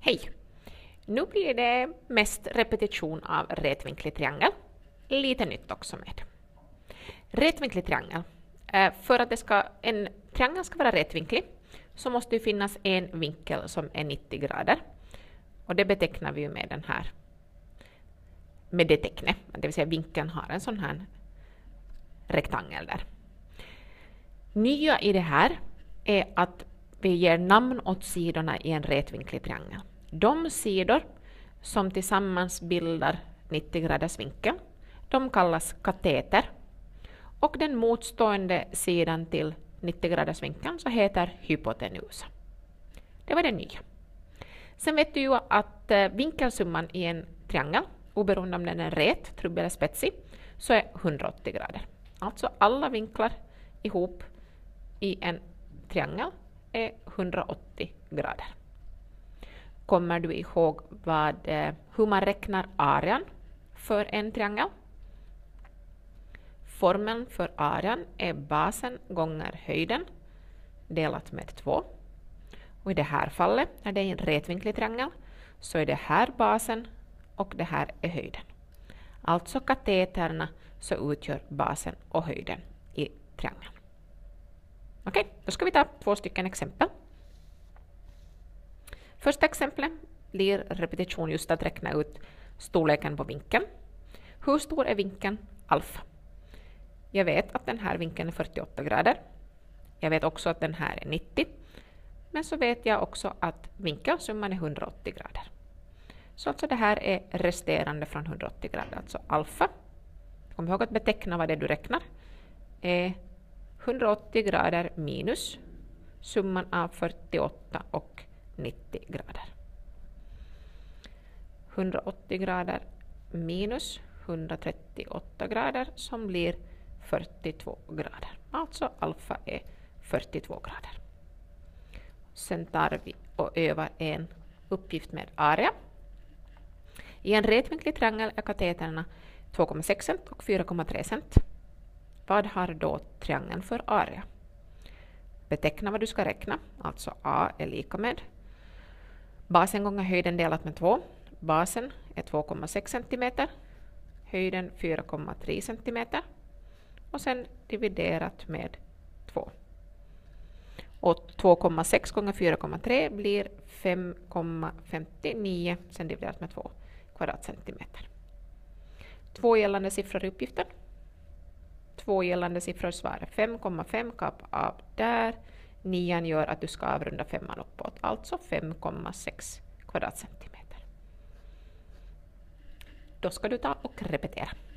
Hej! Nu blir det mest repetition av rätvinklig triangel. Lite nytt också med. Rätvinklig triangel. För att en triangel ska vara rätvinklig så måste det finnas en vinkel som är 90 grader. Och det betecknar vi med den här. Med det tecknet. Det vill säga vinkeln har en sån här rektangel där. Nya i det här är att vi ger namn åt sidorna i en rätvinklig triangel. De sidor som tillsammans bildar 90 graders vinkel, de kallas kateter. Och den motstående sidan till 90 graders vinkeln så heter hypotenusa. Det var det nya. Sen vet du ju att vinkelsumman i en triangel, oberoende om den är rät, trubbig eller spetsig, så är 180 grader. Alltså alla vinklar ihop i en triangel är 180 grader. Kommer du ihåg hur man räknar arean för en triangel? Formeln för arean är basen gånger höjden delat med 2. Och i det här fallet, när det är en rätvinklig triangel, så är det här basen och det här är höjden. Alltså kateterna så utgör basen och höjden i triangeln. Okej, då ska vi ta 2 stycken exempel. Första exemplet blir repetition just att räkna ut storleken på vinkeln. Hur stor är vinkeln alfa? Jag vet att den här vinkeln är 48 grader. Jag vet också att den här är 90. Men så vet jag också att vinkelsumman är 180 grader. Så alltså det här är resterande från 180 grader. Alltså alfa, kom ihåg att beteckna vad det du räknar, är 180 grader minus summan av 48 och 90 grader. 180 grader minus 138 grader som blir 42 grader. Alltså alfa är 42 grader. Sen tar vi och övar en uppgift med area. I en rätvinklig triangel är kateterna 2,6 cent och 4,3 cent. Vad har då triangeln för area? Beteckna vad du ska räkna. Alltså A är lika med basen gånger höjden delat med 2. Basen är 2,6 cm. Höjden 4,3 cm. Och sen dividerat med 2. Och 2,6 gånger 4,3 blir 5,59 sen dividerat med 2 kvadratcentimeter. 2 gällande siffror i uppgiften. 2 gällande siffror svarar 5,5 kap av där. 9 gör att du ska avrunda 5 uppåt. Alltså 5,6 kvadratcentimeter. Då ska du ta och repetera.